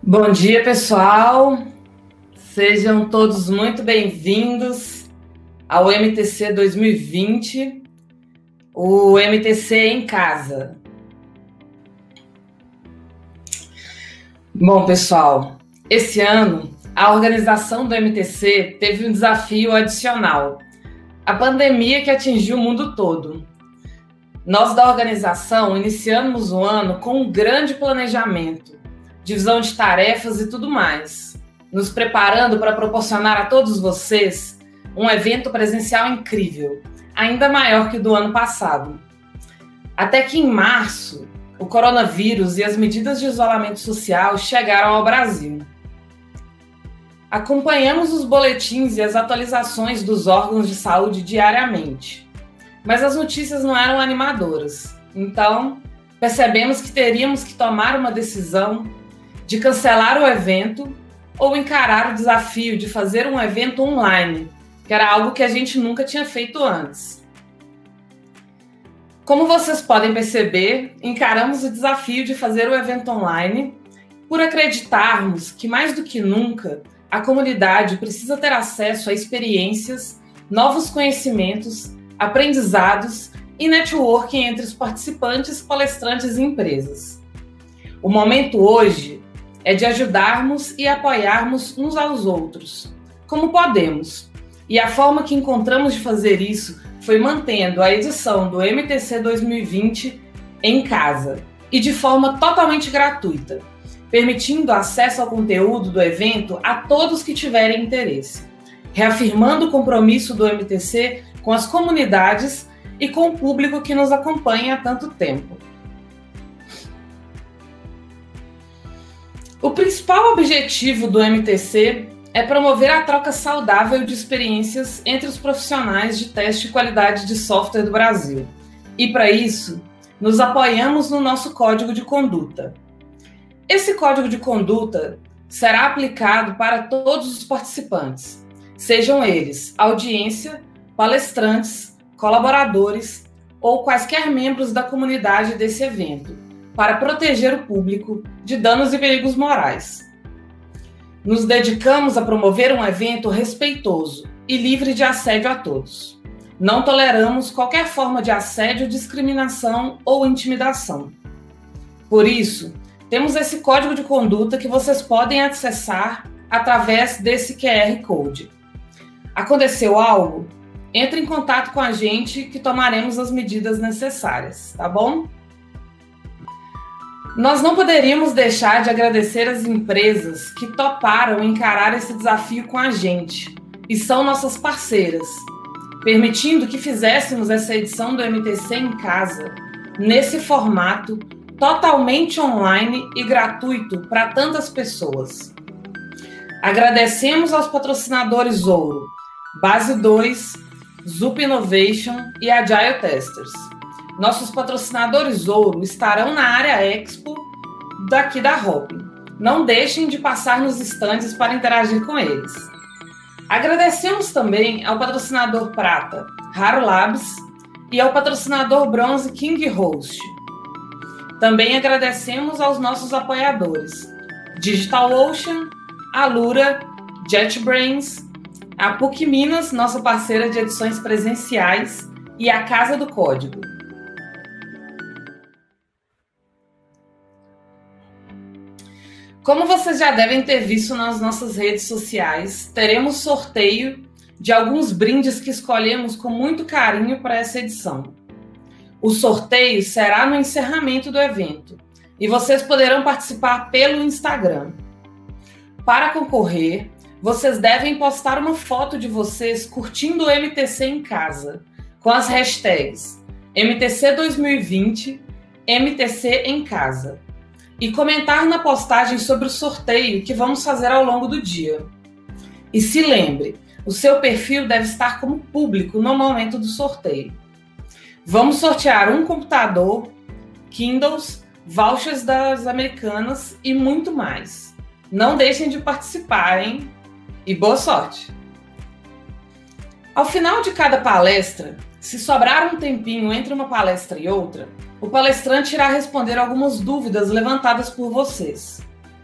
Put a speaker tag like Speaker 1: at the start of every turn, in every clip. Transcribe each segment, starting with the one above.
Speaker 1: Bom dia, pessoal. Sejam todos muito bem-vindos ao MTC 2020, o MTC em casa. Bom, pessoal, esse ano a organização do MTC teve um desafio adicional: a pandemia que atingiu o mundo todo. Nós da organização iniciamos o ano com um grande planejamento, divisão de tarefas e tudo mais, nos preparando para proporcionar a todos vocês um evento presencial incrível, ainda maior que o do ano passado. Até que em março, o coronavírus e as medidas de isolamento social chegaram ao Brasil. Acompanhamos os boletins e as atualizações dos órgãos de saúde diariamente, mas as notícias não eram animadoras. Então, percebemos que teríamos que tomar uma decisão de cancelar o evento ou encarar o desafio de fazer um evento online, que era algo que a gente nunca tinha feito antes. Como vocês podem perceber, encaramos o desafio de fazer o evento online por acreditarmos que, mais do que nunca, a comunidade precisa ter acesso a experiências, novos conhecimentos, aprendizados e networking entre os participantes, palestrantes e empresas. O momento hoje é de ajudarmos e apoiarmos uns aos outros, como podemos. E a forma que encontramos de fazer isso foi mantendo a edição do MTC 2020 em casa e de forma totalmente gratuita, permitindo acesso ao conteúdo do evento a todos que tiverem interesse, reafirmando o compromisso do MTC com as comunidades e com o público que nos acompanha há tanto tempo. O principal objetivo do MTC é promover a troca saudável de experiências entre os profissionais de teste de qualidade de software do Brasil. E para isso, nos apoiamos no nosso código de conduta. Esse código de conduta será aplicado para todos os participantes, sejam eles audiência, palestrantes, colaboradores ou quaisquer membros da comunidade desse evento, para proteger o público de danos e perigos morais. Nos dedicamos a promover um evento respeitoso e livre de assédio a todos. Não toleramos qualquer forma de assédio, discriminação ou intimidação. Por isso, temos esse código de conduta que vocês podem acessar através desse QR Code. Aconteceu algo? Entre em contato com a gente que tomaremos as medidas necessárias, tá bom? Nós não poderíamos deixar de agradecer as empresas que toparam encarar esse desafio com a gente e são nossas parceiras, permitindo que fizéssemos essa edição do MTC em casa, nesse formato totalmente online e gratuito para tantas pessoas. Agradecemos aos patrocinadores Ouro, Base 2, Zup Innovation e Agile Testers. Nossos patrocinadores Ouro estarão na área Expo daqui da Hopin. Não deixem de passar nos estandes para interagir com eles. Agradecemos também ao patrocinador Prata, Raro Labs, e ao patrocinador Bronze, King Host. Também agradecemos aos nossos apoiadores, DigitalOcean, Alura, JetBrains, a PUC Minas, nossa parceira de edições presenciais, e a Casa do Código. Como vocês já devem ter visto nas nossas redes sociais, teremos sorteio de alguns brindes que escolhemos com muito carinho para essa edição. O sorteio será no encerramento do evento e vocês poderão participar pelo Instagram. Para concorrer, vocês devem postar uma foto de vocês curtindo o MTC em casa, com as hashtags MTC 2020, MTC em casa, e comentar na postagem sobre o sorteio que vamos fazer ao longo do dia. E se lembre, o seu perfil deve estar como público no momento do sorteio. Vamos sortear um computador, Kindles, vouchers das Americanas e muito mais. Não deixem de participar, hein? E boa sorte! Ao final de cada palestra, se sobrar um tempinho entre uma palestra e outra, o palestrante irá responder algumas dúvidas levantadas por vocês.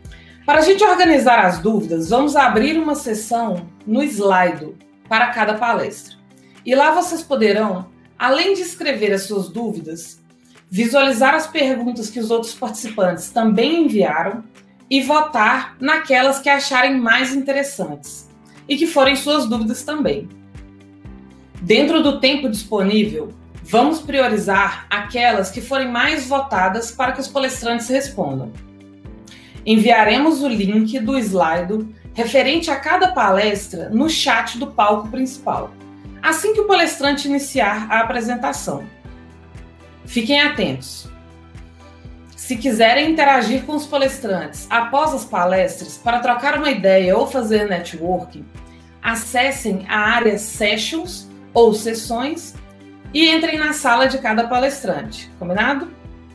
Speaker 1: Para a gente organizar as dúvidas, vamos abrir uma sessão no Slido para cada palestra. E lá vocês poderão, além de escrever as suas dúvidas, visualizar as perguntas que os outros participantes também enviaram e votar naquelas que acharem mais interessantes e que forem suas dúvidas também. Dentro do tempo disponível, vamos priorizar aquelas que forem mais votadas para que os palestrantes respondam. Enviaremos o link do Slido referente a cada palestra no chat do palco principal, assim que o palestrante iniciar a apresentação. Fiquem atentos. Se quiserem interagir com os palestrantes após as palestras para trocar uma ideia ou fazer networking, acessem a área Sessions ou Sessões e entrem na sala de cada palestrante. Combinado?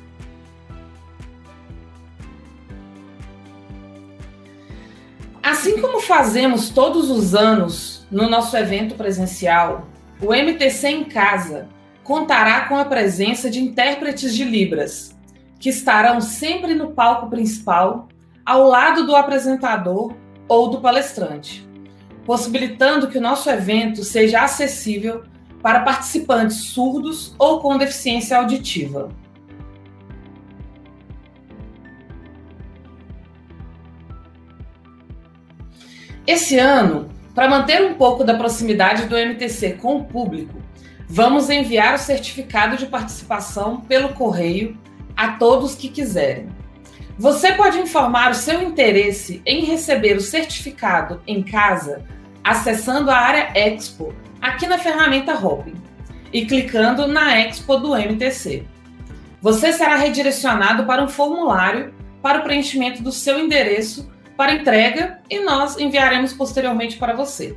Speaker 1: Assim como fazemos todos os anos no nosso evento presencial, o MTC em Casa contará com a presença de intérpretes de Libras, que estarão sempre no palco principal, ao lado do apresentador ou do palestrante, possibilitando que o nosso evento seja acessível para participantes surdos ou com deficiência auditiva. Esse ano, para manter um pouco da proximidade do MTC com o público, vamos enviar o certificado de participação pelo correio a todos que quiserem. Você pode informar o seu interesse em receber o certificado em casa acessando a área Expo aqui na ferramenta Hopin e clicando na Expo do MTC. Você será redirecionado para um formulário para o preenchimento do seu endereço para entrega e nós enviaremos posteriormente para você.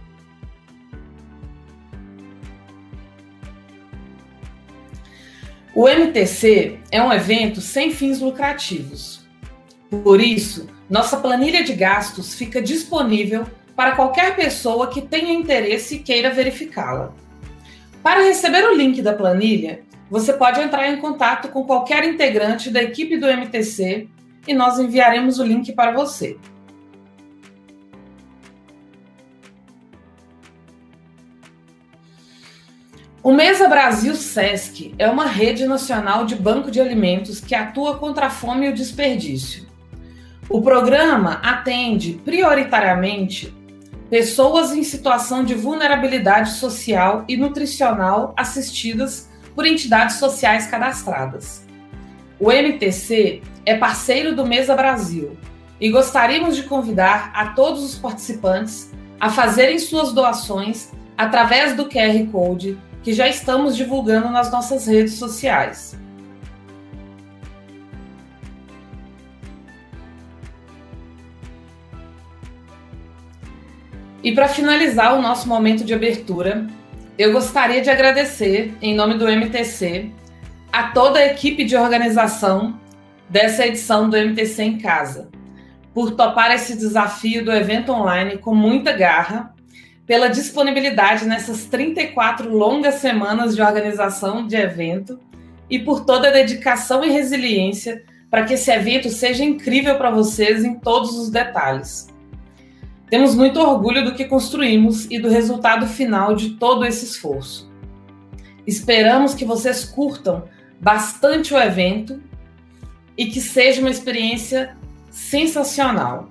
Speaker 1: O MTC é um evento sem fins lucrativos. Por isso, nossa planilha de gastos fica disponível para qualquer pessoa que tenha interesse e queira verificá-la. Para receber o link da planilha, você pode entrar em contato com qualquer integrante da equipe do MTC e nós enviaremos o link para você. O Mesa Brasil Sesc é uma rede nacional de banco de alimentos que atua contra a fome e o desperdício. O programa atende prioritariamente pessoas em situação de vulnerabilidade social e nutricional assistidas por entidades sociais cadastradas. O MTC é parceiro do Mesa Brasil e gostaríamos de convidar a todos os participantes a fazerem suas doações através do QR Code que já estamos divulgando nas nossas redes sociais. E para finalizar o nosso momento de abertura, eu gostaria de agradecer, em nome do MTC, a toda a equipe de organização dessa edição do MTC em Casa, por topar esse desafio do evento online com muita garra, pela disponibilidade nessas 34 longas semanas de organização de evento e por toda a dedicação e resiliência para que esse evento seja incrível para vocês em todos os detalhes. Temos muito orgulho do que construímos e do resultado final de todo esse esforço. Esperamos que vocês curtam bastante o evento e que seja uma experiência sensacional.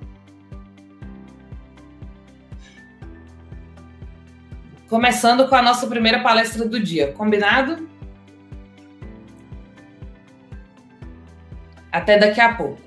Speaker 1: Começando com a nossa primeira palestra do dia, combinado? Até daqui a pouco.